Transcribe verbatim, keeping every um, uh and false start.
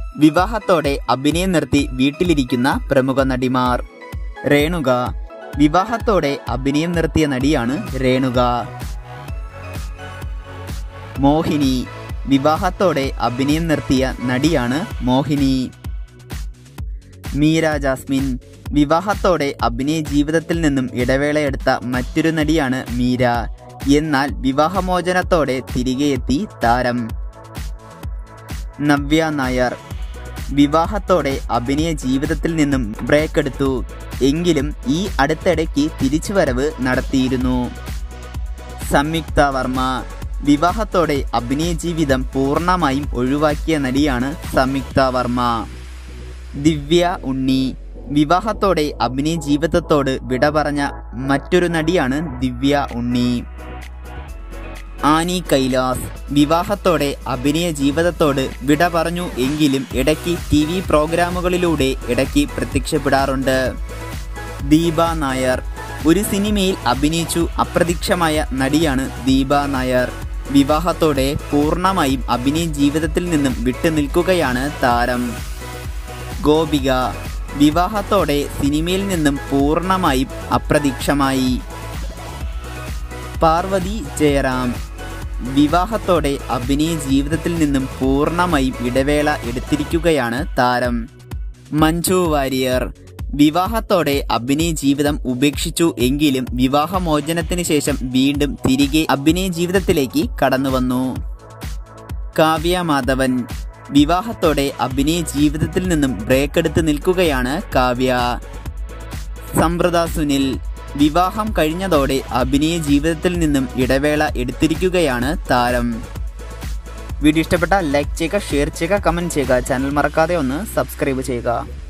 വിവാഹത്തോടെ അഭിനയം നിർത്തി വീട്ടിലിരിക്കുന്ന പ്രമുഖ നടിമാർ. രേണുക. വിവാഹത്തോടെ അഭിനയം നിർത്തിയ നടിയാണ് രേണുക. മോഹിനി. വിവാഹത്തോടെ അഭിനയം നിർത്തിയ നടിയാണ് മോഹിനി. മീര ജാസ്മിൻ. വിവാഹത്തോടെ അഭിനയ ജീവിതത്തിൽ നിന്നും ഇടവേളയെടുത്ത മറ്റൊരു നടിയാണ് മീര. എന്നാൽ വിവാഹമോചനത്തോടെ തിരികെ എത്തി താരം. നവ്യ നായർ. വിവാഹത്തോടെ അഭിനയ ജീവിതത്തിൽ നിന്നും ബ്രേക്ക് എടുത്തു എങ്കിലും ഈ അടുത്തിടയ്ക്ക് തിരിച്ചുവരവ് നടത്തിയിരുന്നു. സംയുക്ത വർമ്മ. വിവാഹത്തോടെ അഭിനയ ജീവിതം പൂർണ്ണമായും ഒഴിവാക്കിയ നടിയാണ് സംയുക്ത വർമ്മ. ദിവ്യ ഉണ്ണി. വിവാഹത്തോടെ അഭിനയ ജീവിതത്തോട് വിട പറഞ്ഞ മറ്റൊരു നടിയാണ് ദിവ്യ ഉണ്ണി. ആനി കൈലാസ്. വിവാഹത്തോടെ അഭിനയ ജീവിതത്തോട് വിട പറഞ്ഞു എങ്കിലും ഇടയ്ക്ക് ടി വി പ്രോഗ്രാമുകളിലൂടെ ഇടയ്ക്ക് പ്രത്യക്ഷപ്പെടാറുണ്ട്. ദീപ നായർ. ഒരു സിനിമയിൽ അഭിനയിച്ചു അപ്രത്യക്ഷമായ നടിയാണ് ദീപ നായർ. വിവാഹത്തോടെ പൂർണ്ണമായും അഭിനയ ജീവിതത്തിൽ നിന്നും വിട്ടുനിൽക്കുകയാണ് താരം. ഗോപിക. വിവാഹത്തോടെ സിനിമയിൽ നിന്നും പൂർണ്ണമായും അപ്രത്യക്ഷമായി. പാർവതി ജയറാം. വിവാഹത്തോടെ അഭിനയ ജീവിതത്തിൽ നിന്നും പൂർണ്ണമായും ഇടവേള എടുത്തിരിക്കുകയാണ് താരം. മഞ്ജു വാര്യർ. വിവാഹത്തോടെ അഭിനയ ജീവിതം ഉപേക്ഷിച്ചു എങ്കിലും വിവാഹമോചനത്തിന് ശേഷം വീണ്ടും തിരികെ അഭിനയ ജീവിതത്തിലേക്ക് കടന്നുവന്നു. കാവ്യ മാധവൻ. വിവാഹത്തോടെ അഭിനയ ജീവിതത്തിൽ നിന്നും ബ്രേക്ക് എടുത്ത് നിൽക്കുകയാണ് കാവ്യ. സംവൃത സുനിൽ. വിവാഹം കഴിഞ്ഞതോടെ അഭിനയ ജീവിതത്തിൽ നിന്നും ഇടവേള എടുത്തിരിക്കുകയാണ് താരം. വീഡിയോ ഇഷ്ടപ്പെട്ടാൽ ലൈക്ക് ചെയ്യുക, ഷെയർ ചെയ്യുക, കമൻറ്റ് ചെയ്യുക. ചാനൽ മറക്കാതെ ഒന്ന് സബ്സ്ക്രൈബ് ചെയ്യുക.